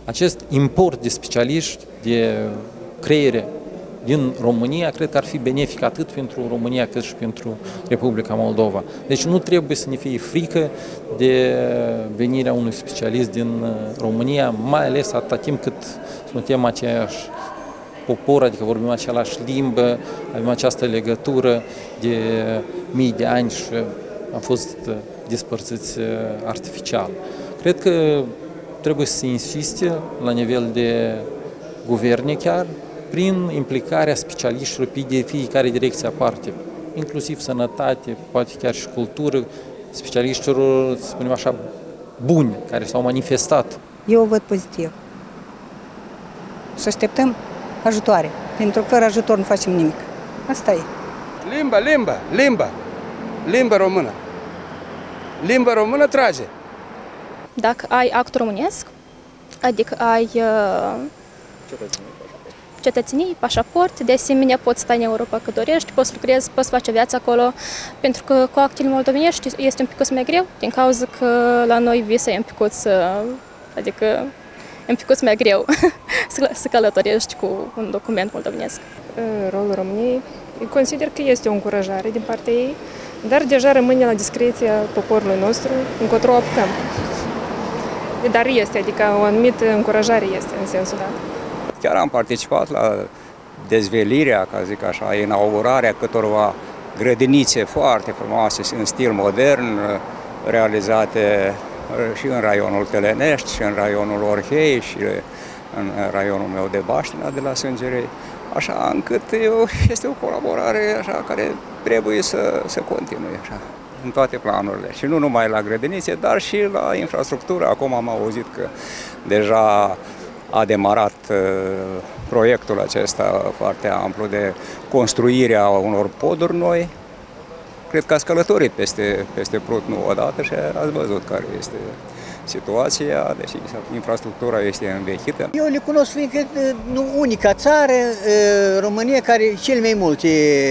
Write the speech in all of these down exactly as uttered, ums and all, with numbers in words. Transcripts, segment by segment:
acest import de specialiști, de creiere din România, cred că ar fi benefic atât pentru România cât și pentru Republica Moldova. Deci nu trebuie să ne fie frică de venirea unui specialist din România, mai ales atâta timp cât suntem aceeași popor, adică vorbim același limbă, avem această legătură de mii de ani și am fost despărțiți artificial. Cred că trebuie să se insiste la nivel de guverne chiar, prin implicarea specialiștilor de fiecare direcție aparte, inclusiv sănătate, poate chiar și cultură, specialiștilor, să spunem așa, buni, care s-au manifestat. Eu o văd pozitiv. Și așteptăm ajutoare, pentru că fără ajutor nu facem nimic. Asta e. Limba, limba, limba, limba română. Limba română trage. Dacă ai act românesc, adică ai uh, cetățenie, pașaport, de asemenea poți sta în Europa cât dorești, poți lucrezi, poți face viață acolo, pentru că cu actele moldovenești este un pic mai greu, din cauza că la noi visa e un pic, adică e un pic mai greu să călătorești cu un document moldovenesc. Rolul României, consider că este o încurajare din partea ei, dar deja rămâne la discreția poporului nostru încotro apucăm. Dar este, adică o anumită încurajare este în sensul dat. Chiar am participat la dezvelirea, ca zic așa, inaugurarea câtorva grădinițe foarte frumoase în stil modern, realizate și în raionul Telenești, și în raionul Orhei, și în raionul meu de Baștina de la Sângerei, așa încât este o colaborare așa, care trebuie să, să continue așa, în toate planurile. Și nu numai la grădinițe, dar și la infrastructură. Acum am auzit că deja a demarat uh, proiectul acesta foarte amplu de construirea unor poduri noi. Cred că ați călătorit peste, peste Prut nu odată și ați văzut care este situația, deși infrastructura este învechită. Eu le cunosc fiindcă nu unica țară, România, care cel mai multe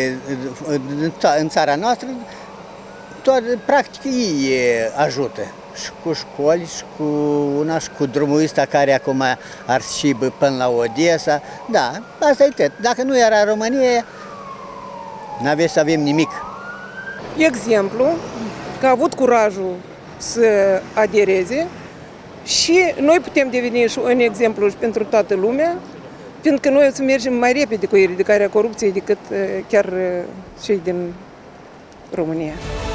în țara noastră, toate, practic ei ajută. Și cu școli, și cu una, și cu drumul ăsta care acum ar și până la Odessa. Da, asta e tot. Dacă nu era România, n-aveți să avem nimic. Exemplu, că a avut curajul să adereze și noi putem deveni și un exemplu și pentru toată lumea, fiindcă noi o să mergem mai repede cu eradicarea corupției decât chiar cei din România.